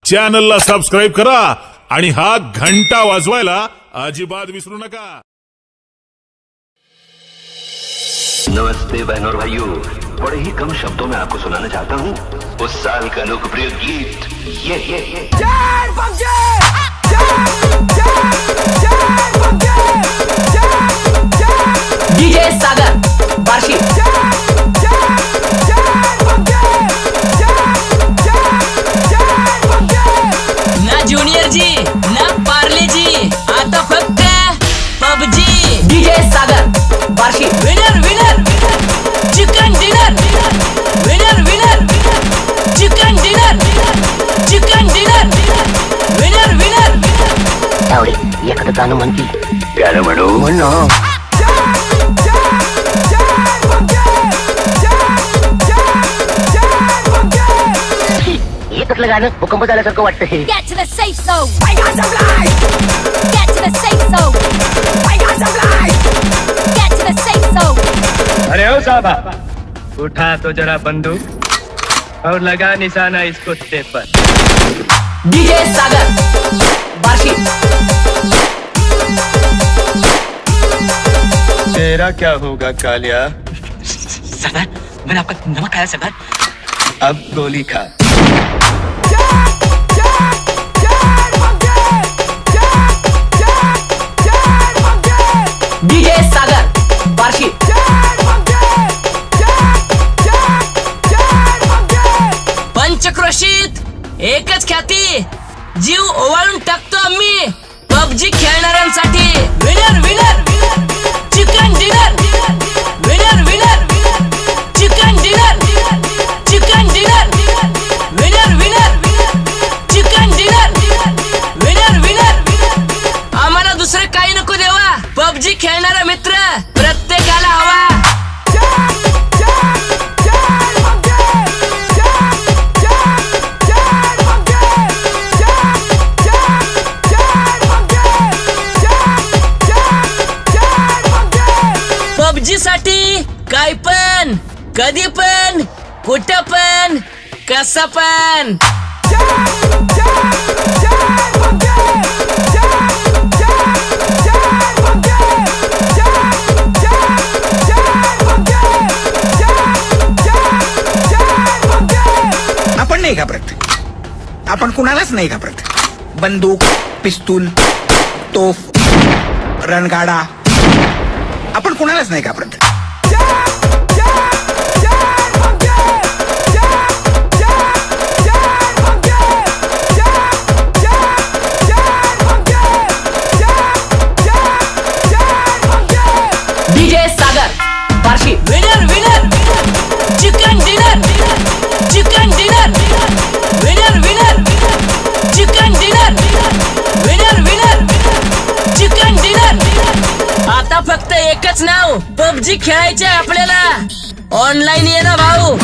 चॅनलला सबस्क्राईब करा आणि हा घंटा वाजवायला अजिबात विसरू नका। नमस्ते बहनों और भाइयों, बड़े ही कम शब्दों में आपको सुनाना चाहता हूँ उस साल का लोकप्रिय गीत ये डीजे सागर बार्शी। ना जूनियर जी ना पार्ले जी, आता फक्त PUBG. DJ Sagar Barshi. Winner winner chicken dinner, winner winner chicken dinner, chicken dinner, winner winner. Tawde एखादं गाणं म्हणती गाणं म्हणू एकच गाणं भूकंप झाल्यासारखं वाटतं। Get to the safe zone. I got some life. Get to the safe zone. I got some life. Get to the safe zone. अरे ओ साहबा, उठा तो जरा बंदूक और लगा निशाना इस कुत्ते पर। डीजे सागर बार्शी। तेरा क्या होगा कालिया? सरदार, मैंने आपका नमक खाया सरदार। अब गोली खा। डीजे सागर बार्शी। पंचक्रोशीत एकच ख्याती, जीव ओवाळून टाकतो आम्ही पबजी खेळणाऱ्यांसाठी। Winner winner chicken dinner, winner winner chicken dinner, chicken dinner, winner winner chicken dinner, winner winner. आम्हाला दुसरं काही नको देवा, पबजी खेळणारा मित्र प्रत्येकाला हवा। पबजी साठी काय पण, कधी पण, कुठं पण, कसं पण। आपण नाही घाबरत, आपण कुणालाच नाही घाबरत। बंदूक, पिस्तूल, तोफ, रणगाडा, आपण कुणालाच नाही घाबरत। DJ Sagar Barshi. Winner winner chicken dinner, chicken dinner, winner winner chicken dinner, winner winner chicken dinner. आता फक्त एकच नाव, पबजी खेळायचे आपल्याला, ऑनलाईन ये ना भाऊ।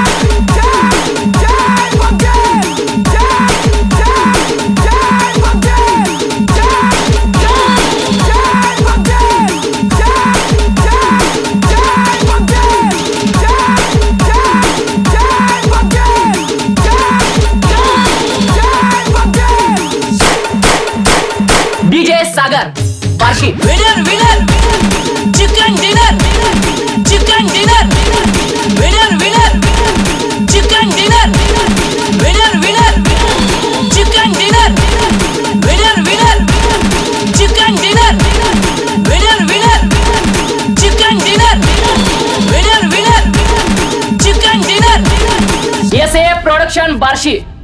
DJ Sagar Barshi. Winner winner chicken dinner, chicken dinner, winner winner chicken dinner, winner winner chicken dinner, winner winner chicken dinner, winner winner chicken dinner, winner winner chicken dinner. SA production Barshi.